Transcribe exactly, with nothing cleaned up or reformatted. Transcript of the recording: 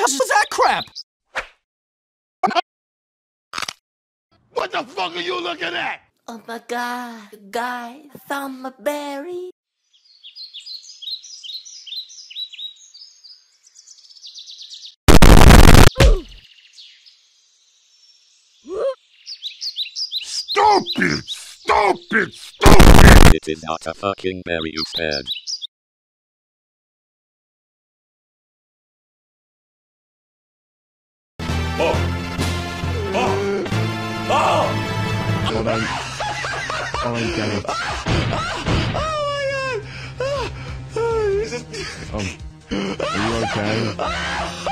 hell's that crap? What the fuck are you looking at? Oh my god, the guy found my berry. Stupid! Stupid! Stupid! It is not a fucking berry, you spared. Oh! Oh! Oh! Hold on. Oh, I got it. Oh my god! Um, are you okay?